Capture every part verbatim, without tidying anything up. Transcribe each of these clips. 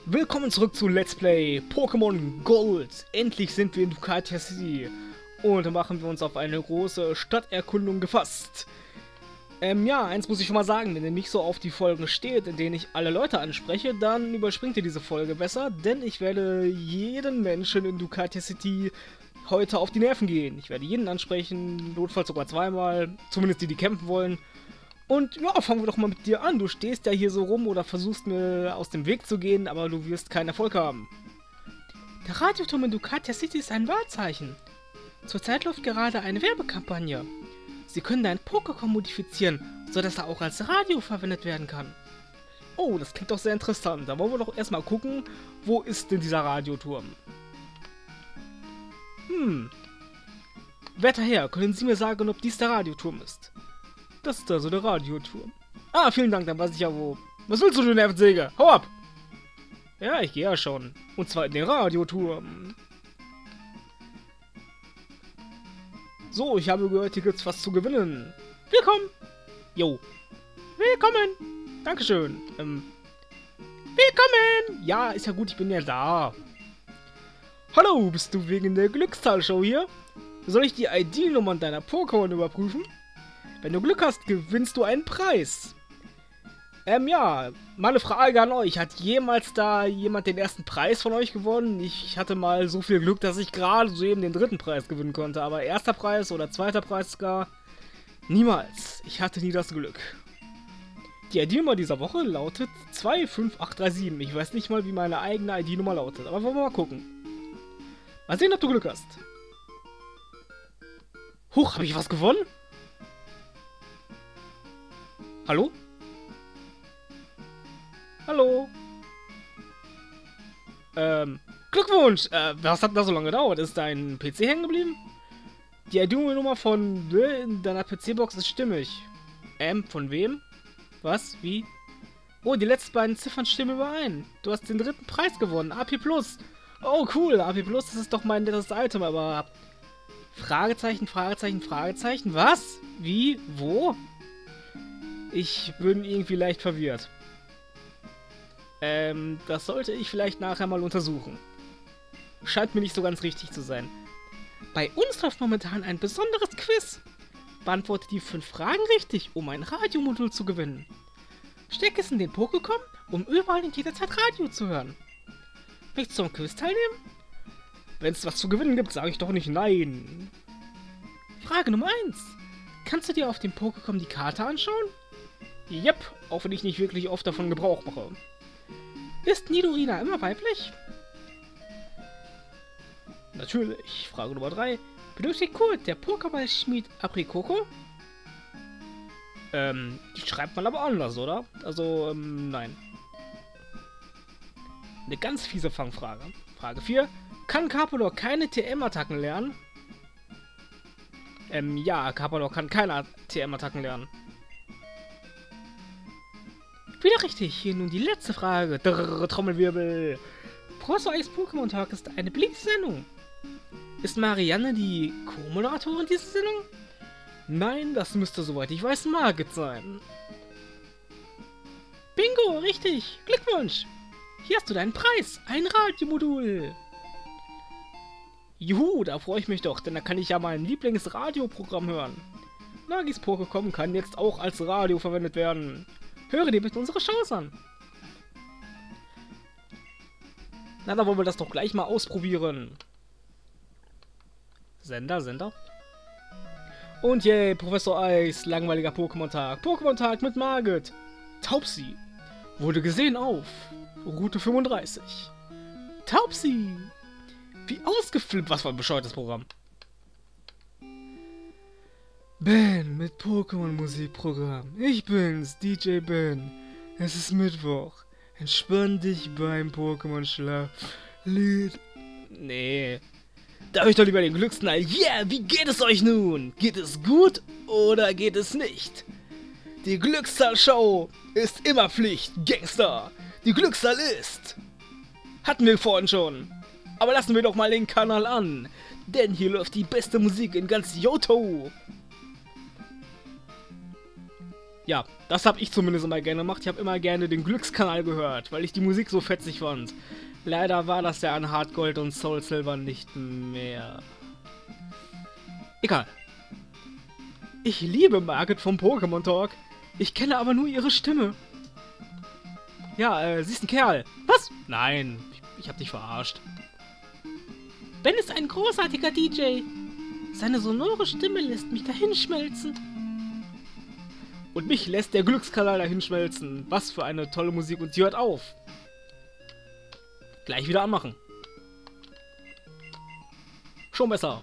Willkommen zurück zu Let's Play Pokémon Gold. Endlich sind wir in Ducatia City und machen wir uns auf eine große Stadterkundung gefasst. Ähm, ja, eins muss ich schon mal sagen, wenn ihr nicht so auf die Folgen steht, in denen ich alle Leute anspreche, dann überspringt ihr diese Folge besser, denn ich werde jeden Menschen in Ducatia City heute auf die Nerven gehen. Ich werde jeden ansprechen, notfalls sogar zweimal, zumindest die, die kämpfen wollen. Und ja, fangen wir doch mal mit dir an. Du stehst ja hier so rum oder versuchst mir aus dem Weg zu gehen, aber du wirst keinen Erfolg haben. Der Radioturm in Ducatia City ist ein Wahrzeichen. Zurzeit läuft gerade eine Werbekampagne. Sie können deinen Pokémon modifizieren, sodass er auch als Radio verwendet werden kann. Oh, das klingt doch sehr interessant. Da wollen wir doch erstmal gucken, wo ist denn dieser Radioturm? Hm. Werter Herr, können Sie mir sagen, ob dies der Radioturm ist? Das ist also der Radioturm. Ah, vielen Dank, dann weiß ich ja wo. Was willst du, du Nervensäge? Hau ab! Ja, ich gehe ja schon. Und zwar in den Radioturm. So, ich habe gehört, hier gibt's was zu gewinnen. Willkommen! Jo. Willkommen! Dankeschön. Ähm. Willkommen! Ja, ist ja gut, ich bin ja da. Hallo, bist du wegen der Glückszahlshow hier? Soll ich die I D-Nummern deiner Pokémon überprüfen? Wenn du Glück hast, gewinnst du einen Preis. Ähm, ja, mal eine Frage an euch. Hat jemals da jemand den ersten Preis von euch gewonnen? Ich hatte mal so viel Glück, dass ich gerade soeben den dritten Preis gewinnen konnte. Aber erster Preis oder zweiter Preis gar? Niemals. Ich hatte nie das Glück. Die I D-Nummer dieser Woche lautet zwei fünf acht drei sieben. Ich weiß nicht mal, wie meine eigene I D-Nummer lautet. Aber wollen wir mal gucken. Mal sehen, ob du Glück hast. Huch, habe ich was gewonnen? Hallo? Hallo? Ähm, Glückwunsch! Äh, was hat da so lange gedauert? Ist dein P C hängen geblieben? Die I D-Nummer von in deiner P C-Box ist stimmig. Ähm, von wem? Was? Wie? Oh, die letzten beiden Ziffern stimmen überein. Du hast den dritten Preis gewonnen. A P Plus. Oh, cool. A P Plus, das ist doch mein nettes Item, aber... Fragezeichen, Fragezeichen, Fragezeichen. Was? Wie? Wo? Ich bin irgendwie leicht verwirrt. Ähm, das sollte ich vielleicht nachher mal untersuchen. Scheint mir nicht so ganz richtig zu sein. Bei uns läuft momentan ein besonderes Quiz. Beantworte die fünf Fragen richtig, um ein Radiomodul zu gewinnen. Steck es in den Pokémon, um überall in jeder Zeit Radio zu hören. Möchtest du am Quiz teilnehmen? Wenn es was zu gewinnen gibt, sage ich doch nicht nein. Frage Nummer eins. Kannst du dir auf dem Pokémon die Karte anschauen? Yep, auch wenn ich nicht wirklich oft davon Gebrauch mache. Ist Nidorina immer weiblich? Natürlich. Frage Nummer drei. Benötigt Kurt der Pokéball-Schmied Aprikoko? Ähm, die schreibt man aber anders, oder? Also, ähm, nein. Eine ganz fiese Fangfrage. Frage vier. Kann Carpador keine T M-Attacken lernen? Ähm, ja, Carpador kann keine T M-Attacken lernen. Wieder richtig. Hier nun die letzte Frage. Drrr, Trommelwirbel. Professor Eis Pokémon Talk ist eine beliebte Sendung. Ist Marianne die Co-Moderatorin dieser Sendung? Nein, das müsste, soweit ich weiß, Margit sein. Bingo, richtig. Glückwunsch. Hier hast du deinen Preis. Ein Radiomodul. Juhu, da freue ich mich doch, denn da kann ich ja mein Lieblingsradioprogramm hören. Nagis Pokémon kann jetzt auch als Radio verwendet werden. Höre dir bitte unsere Shows an. Na, dann wollen wir das doch gleich mal ausprobieren. Sender, Sender. Und yay, Professor Eis, langweiliger Pokémon-Tag. Pokémon-Tag mit Margit. Taubsi. Wurde gesehen auf Route fünfunddreißig. Taubsi. Wie ausgeflippt. Was für ein bescheuertes Programm. Ben mit Pokémon-Musikprogramm. Ich bin's, D J Ben. Es ist Mittwoch. Entspann dich beim Pokémon-Schlaf. Lied. Nee. Da hör ich doch lieber den Glücksknall. Yeah, wie geht es euch nun? Geht es gut oder geht es nicht? Die Glückszahl-Show ist immer Pflicht, Gangster. Die Glückszahl ist... Hatten wir vorhin schon. Aber lassen wir doch mal den Kanal an. Denn hier läuft die beste Musik in ganz Johto. Ja, das habe ich zumindest immer gerne gemacht. Ich habe immer gerne den Glückskanal gehört, weil ich die Musik so fetzig fand. Leider war das ja an Hard Gold und Soul Silver nicht mehr. Egal. Ich liebe Margit vom Pokémon Talk. Ich kenne aber nur ihre Stimme. Ja, äh, sie ist ein Kerl. Was? Nein, ich, ich hab dich verarscht. Ben ist ein großartiger D J. Seine sonore Stimme lässt mich dahinschmelzen. Und mich lässt der Glückskanal dahinschmelzen. Was für eine tolle Musik und sie hört auf. Gleich wieder anmachen. Schon besser.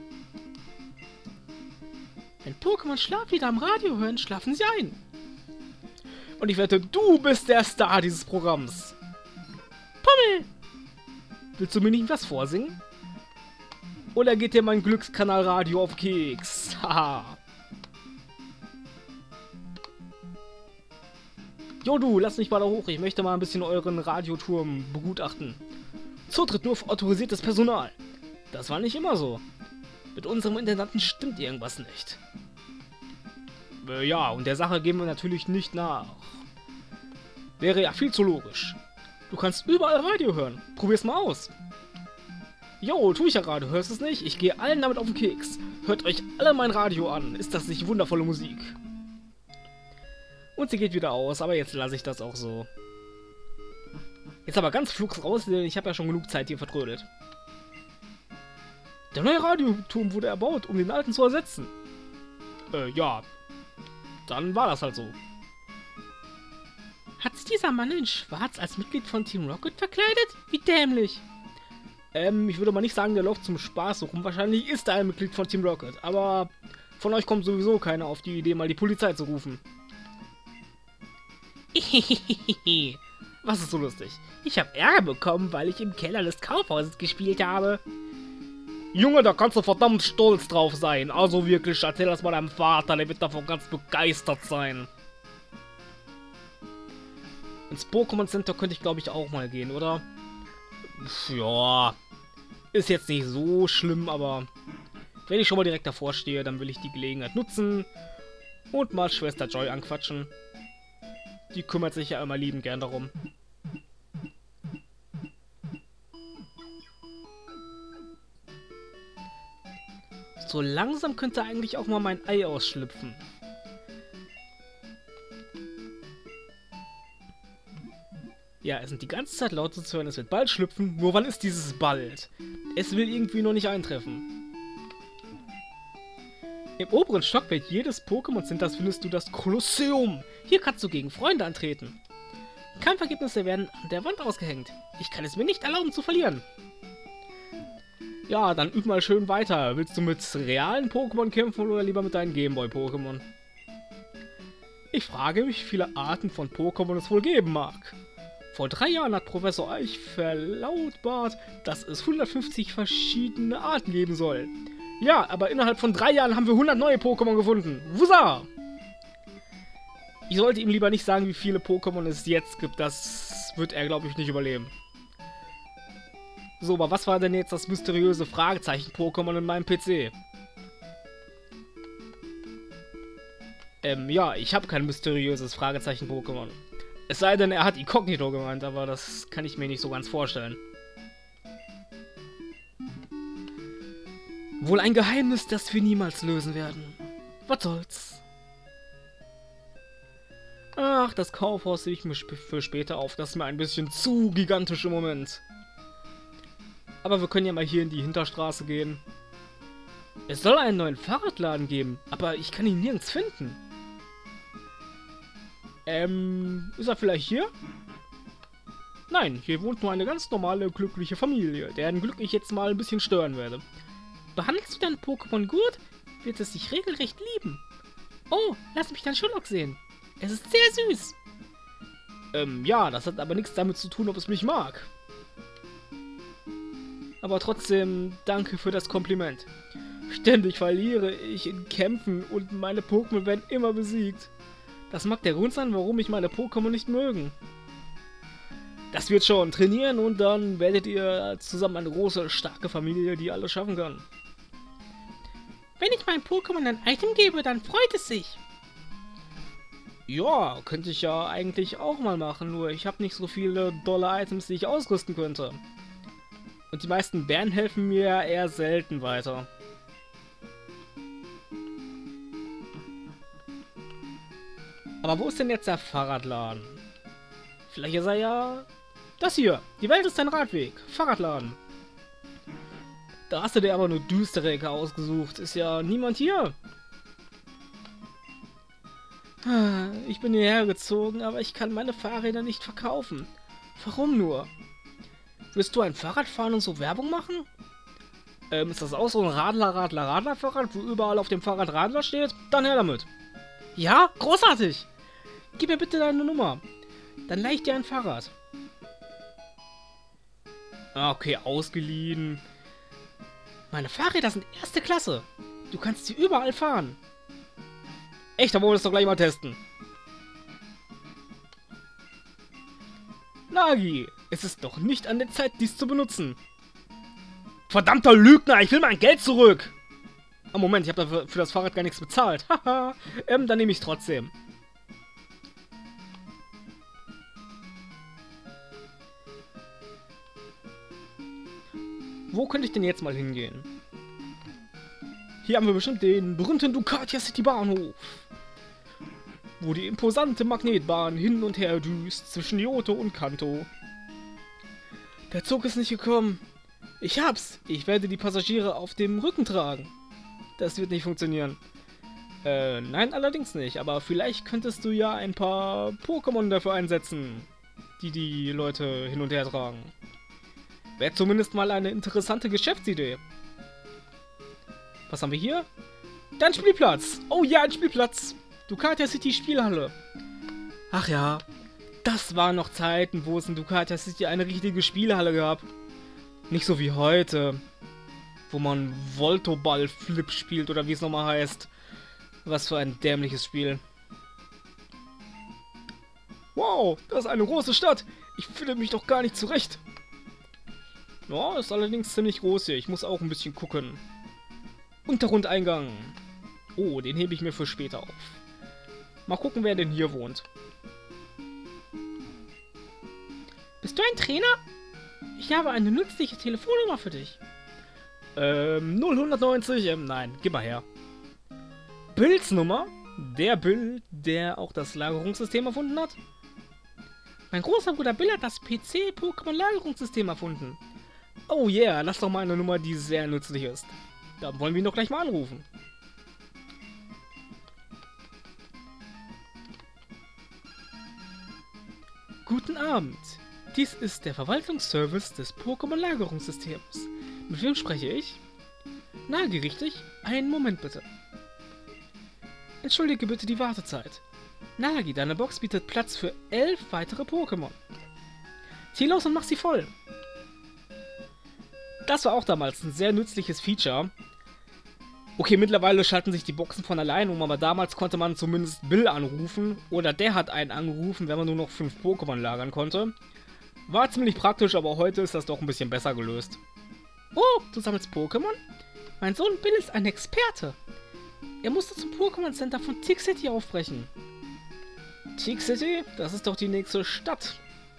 Wenn Pokémon Schlaflieder am Radio hören, schlafen sie ein. Und ich wette, du bist der Star dieses Programms. Pummel! Willst du mir nicht was vorsingen? Oder geht dir mein Glückskanal-Radio auf Keks? Haha. Jo du, lass mich mal da hoch. Ich möchte mal ein bisschen euren Radioturm begutachten. Zutritt nur für autorisiertes Personal. Das war nicht immer so. Mit unserem Intendanten stimmt irgendwas nicht. Äh, ja, und der Sache geben wir natürlich nicht nach. Wäre ja viel zu logisch. Du kannst überall Radio hören. Probier's mal aus. Jo, tu ich ja gerade. Hörst du es nicht? Ich gehe allen damit auf den Keks. Hört euch alle mein Radio an. Ist das nicht wundervolle Musik? Und sie geht wieder aus, aber jetzt lasse ich das auch so. Jetzt aber ganz flugs raus, denn ich habe ja schon genug Zeit hier vertrödelt. Der neue Radioturm wurde erbaut, um den alten zu ersetzen. Äh, ja. Dann war das halt so. Hat sich dieser Mann in Schwarz als Mitglied von Team Rocket verkleidet? Wie dämlich. Ähm, ich würde mal nicht sagen, der läuft zum Spaß so rum. Wahrscheinlich ist er ein Mitglied von Team Rocket. Aber von euch kommt sowieso keiner auf die Idee, mal die Polizei zu rufen. Was ist so lustig? Ich habe Ärger bekommen, weil ich im Keller des Kaufhauses gespielt habe. Junge, da kannst du verdammt stolz drauf sein. Also wirklich, erzähl das mal deinem Vater, der wird davon ganz begeistert sein. Ins Pokémon Center könnte ich, glaube ich, auch mal gehen, oder? Ja, ist jetzt nicht so schlimm, aber wenn ich schon mal direkt davor stehe, dann will ich die Gelegenheit nutzen und mal Schwester Joy anquatschen. Die kümmert sich ja immer liebend gern darum. So langsam könnte eigentlich auch mal mein Ei ausschlüpfen. Ja, es sind die ganze Zeit Laute zu hören, es wird bald schlüpfen. Nur wann ist dieses bald? Es will irgendwie noch nicht eintreffen. Im oberen Stockwerk jedes Pokémon-Centers findest du das Kolosseum. Hier kannst du gegen Freunde antreten. Kampfergebnisse werden an der Wand ausgehängt. Ich kann es mir nicht erlauben zu verlieren. Ja, dann üb mal schön weiter. Willst du mit realen Pokémon kämpfen oder lieber mit deinen Gameboy-Pokémon? Ich frage mich, wie viele Arten von Pokémon es wohl geben mag. Vor drei Jahren hat Professor Eich verlautbart, dass es hundertfünfzig verschiedene Arten geben soll. Ja, aber innerhalb von drei Jahren haben wir hundert neue Pokémon gefunden. Wusa! Ich sollte ihm lieber nicht sagen, wie viele Pokémon es jetzt gibt. Das wird er, glaube ich, nicht überleben. So, aber was war denn jetzt das mysteriöse Fragezeichen-Pokémon in meinem P C? Ähm, ja, ich habe kein mysteriöses Fragezeichen-Pokémon. Es sei denn, er hat Inkognito gemeint, aber das kann ich mir nicht so ganz vorstellen. Wohl ein Geheimnis, das wir niemals lösen werden. Was soll's? Ach, das Kaufhaus sehe ich mir sp für später auf. Das ist mir ein bisschen zu gigantisch im Moment. Aber wir können ja mal hier in die Hinterstraße gehen. Es soll einen neuen Fahrradladen geben, aber ich kann ihn nirgends finden. Ähm, ist er vielleicht hier? Nein, hier wohnt nur eine ganz normale, glückliche Familie, deren Glück ich jetzt mal ein bisschen stören werde. Behandelst du dein Pokémon gut, wird es dich regelrecht lieben. Oh, lass mich dein Schullock sehen. Es ist sehr süß. Ähm, ja, das hat aber nichts damit zu tun, ob es mich mag. Aber trotzdem, danke für das Kompliment. Ständig verliere ich in Kämpfen und meine Pokémon werden immer besiegt. Das mag der Grund sein, warum mich meine Pokémon nicht mögen. Das wird schon. Trainieren und dann werdet ihr zusammen eine große, starke Familie, die alles schaffen kann. Wenn ich meinem Pokémon ein Item gebe, dann freut es sich. Ja, könnte ich ja eigentlich auch mal machen, nur ich habe nicht so viele dolle Items, die ich ausrüsten könnte. Und die meisten Bären helfen mir eher selten weiter. Aber wo ist denn jetzt der Fahrradladen? Vielleicht ist er ja... Das hier! Die Welt ist dein Radweg. Fahrradladen. Da hast du dir aber nur düstere Ecke ausgesucht. Ist ja niemand hier. Ich bin hierher gezogen, aber ich kann meine Fahrräder nicht verkaufen. Warum nur? Willst du ein Fahrrad fahren und so Werbung machen? Ähm, ist das auch so ein Radler, Radler, Radler-Fahrrad, wo überall auf dem Fahrrad Radler steht? Dann her damit. Ja, großartig! Gib mir bitte deine Nummer. Dann leih ich dir ein Fahrrad. Ah, okay, ausgeliehen. Meine Fahrräder sind erste Klasse. Du kannst sie überall fahren. Echt, dann wollen wir das doch gleich mal testen. Nagi, es ist doch nicht an der Zeit, dies zu benutzen. Verdammter Lügner, ich will mein Geld zurück. Ah, Moment, ich habe dafür für das Fahrrad gar nichts bezahlt. Haha, ähm, dann nehme ich es trotzdem. Wo könnte ich denn jetzt mal hingehen? Hier haben wir bestimmt den berühmten Ducatia City Bahnhof, wo die imposante Magnetbahn hin und her düst zwischen Kyoto und Kanto. Der Zug ist nicht gekommen. Ich hab's. Ich werde die Passagiere auf dem Rücken tragen. Das wird nicht funktionieren. Äh, nein, allerdings nicht. Aber vielleicht könntest du ja ein paar Pokémon dafür einsetzen, die die Leute hin und her tragen. Wäre zumindest mal eine interessante Geschäftsidee. Was haben wir hier? Dein Spielplatz. Oh ja, ein Spielplatz. Ducatia City Spielhalle. Ach ja, das waren noch Zeiten, wo es in Ducatia City eine richtige Spielhalle gab. Nicht so wie heute, wo man Voltoball-Flip spielt oder wie es nochmal heißt. Was für ein dämliches Spiel. Wow, das ist eine große Stadt. Ich finde mich doch gar nicht zurecht. Ja, ist allerdings ziemlich groß hier. Ich muss auch ein bisschen gucken. Untergrundeingang. Oh, den hebe ich mir für später auf. Mal gucken, wer denn hier wohnt. Bist du ein Trainer? Ich habe eine nützliche Telefonnummer für dich. Ähm, null neunzig, ähm, nein, gib mal her. Bills Nummer? Der Bill, der auch das Lagerungssystem erfunden hat? Mein großer Bruder Bill hat das P C-Pokémon-Lagerungssystem erfunden. Oh yeah, lass doch mal eine Nummer, die sehr nützlich ist. Da wollen wir ihn doch gleich mal anrufen. Guten Abend. Dies ist der Verwaltungsservice des Pokémon-Lagerungssystems. Mit wem spreche ich? Nagi, richtig? Einen Moment bitte. Entschuldige bitte die Wartezeit. Nagi, deine Box bietet Platz für elf weitere Pokémon. Zieh los und mach sie voll. Das war auch damals ein sehr nützliches Feature. Okay, mittlerweile schalten sich die Boxen von allein um, aber damals konnte man zumindest Bill anrufen. Oder der hat einen angerufen, wenn man nur noch fünf Pokémon lagern konnte. War ziemlich praktisch, aber heute ist das doch ein bisschen besser gelöst. Oh, du sammelst Pokémon? Mein Sohn Bill ist ein Experte. Er musste zum Pokémon Center von Tick City aufbrechen. Tick City? Das ist doch die nächste Stadt.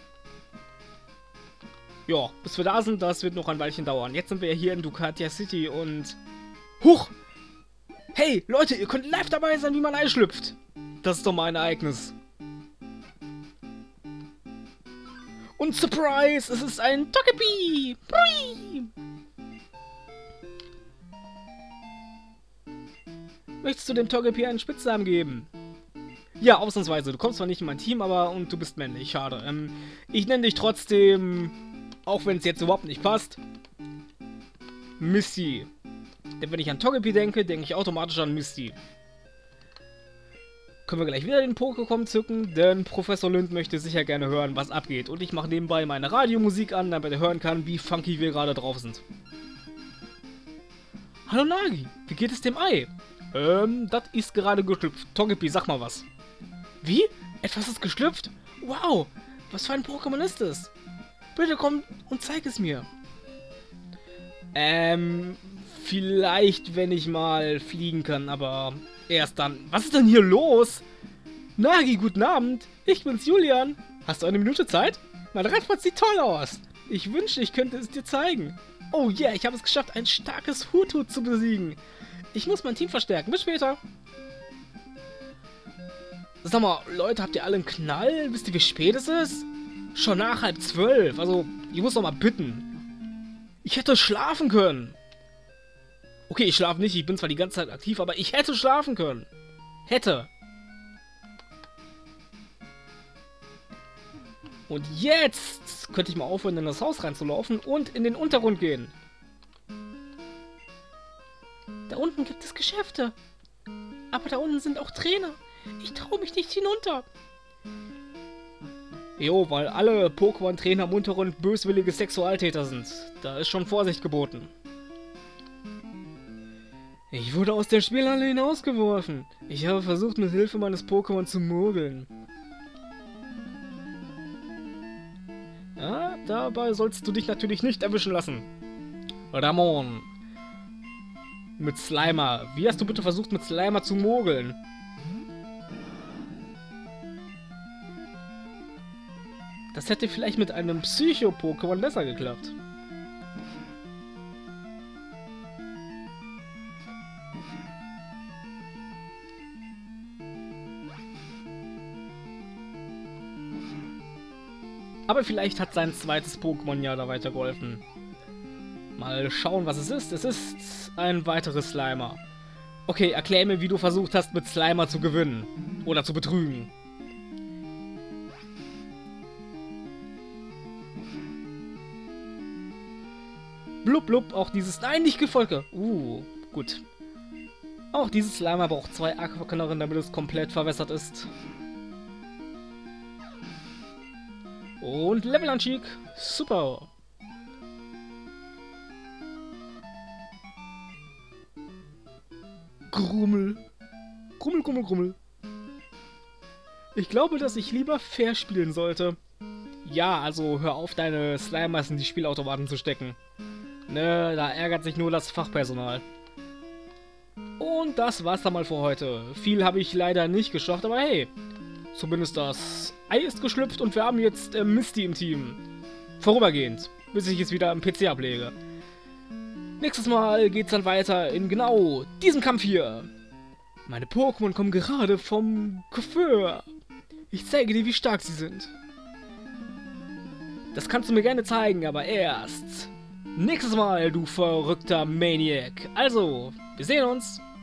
Ja, bis wir da sind, das wird noch ein Weilchen dauern. Jetzt sind wir ja hier in Ducatia City und... Huch! Hey, Leute, ihr könnt live dabei sein, wie man einschlüpft. Das ist doch mal ein Ereignis. Und Surprise! Es ist ein Togepi! Pui! Möchtest du dem Togepi einen Spitznamen geben? Ja, ausnahmsweise. Du kommst zwar nicht in mein Team, aber und du bist männlich. Schade. Ähm, ich nenne dich trotzdem, auch wenn es jetzt überhaupt nicht passt, Misty. Denn wenn ich an Togepi denke, denke ich automatisch an Misty. Können wir gleich wieder den Pokémon zücken, denn Professor Lünd möchte sicher gerne hören, was abgeht. Und ich mache nebenbei meine Radiomusik an, damit er hören kann, wie funky wir gerade drauf sind. Hallo Nagi, wie geht es dem Ei? Ähm, das ist gerade geschlüpft. Togepi, sag mal was. Wie? Etwas ist geschlüpft? Wow, was für ein Pokémon ist es? Bitte komm und zeig es mir. Ähm, vielleicht, wenn ich mal fliegen kann, aber erst dann. Was ist denn hier los? Nagi, guten Abend. Ich bin's, Julian. Hast du eine Minute Zeit? Mein Radfahrt sieht toll aus. Ich wünschte, ich könnte es dir zeigen. Oh yeah, ich habe es geschafft, ein starkes Hutu zu besiegen. Ich muss mein Team verstärken. Bis später. Sag mal, Leute, habt ihr alle einen Knall? Wisst ihr, wie spät es ist? Schon nach halb zwölf. Also, ich muss noch mal bitten. Ich hätte schlafen können. Okay, ich schlafe nicht. Ich bin zwar die ganze Zeit aktiv, aber ich hätte schlafen können. Hätte. Und jetzt könnte ich mal aufhören, in das Haus reinzulaufen und in den Untergrund gehen. Da unten gibt es Geschäfte. Aber da unten sind auch Trainer. Ich traue mich nicht hinunter. Jo, weil alle Pokémon-Trainer im Untergrund böswillige Sexualtäter sind. Da ist schon Vorsicht geboten. Ich wurde aus der Spielhalle hinausgeworfen. Ich habe versucht, mit Hilfe meines Pokémon zu mogeln. Ja, dabei sollst du dich natürlich nicht erwischen lassen. Ramon. Mit Slimer. Wie hast du bitte versucht, mit Slimer zu mogeln? Das hätte vielleicht mit einem Psycho-Pokémon besser geklappt. Aber vielleicht hat sein zweites Pokémon ja da weitergeholfen. Mal schauen, was es ist. Es ist ein weiteres Slimer. Okay, erklär mir, wie du versucht hast, mit Slimer zu gewinnen. Oder zu betrügen. Blub, blub, auch dieses... Nein, nicht Gefolge. Uh, gut. Auch dieses Slimer braucht zwei Aquakanaren, damit es komplett verwässert ist. Und Levelanstieg. Super. Grummel. Grummel, Grummel, Grummel. Ich glaube, dass ich lieber fair spielen sollte. Ja, also hör auf, deine Slimers in die Spielautomaten zu stecken. Ne, da ärgert sich nur das Fachpersonal. Und das war's dann mal für heute. Viel habe ich leider nicht geschafft, aber hey. Zumindest das Ei ist geschlüpft und wir haben jetzt äh, Misty im Team. Vorübergehend, bis ich es wieder am P C ablege. Nächstes Mal geht's dann weiter in genau diesem Kampf hier. Meine Pokémon kommen gerade vom Coiffeur. Ich zeige dir, wie stark sie sind. Das kannst du mir gerne zeigen, aber erst nächstes Mal, du verrückter Maniac. Also, wir sehen uns.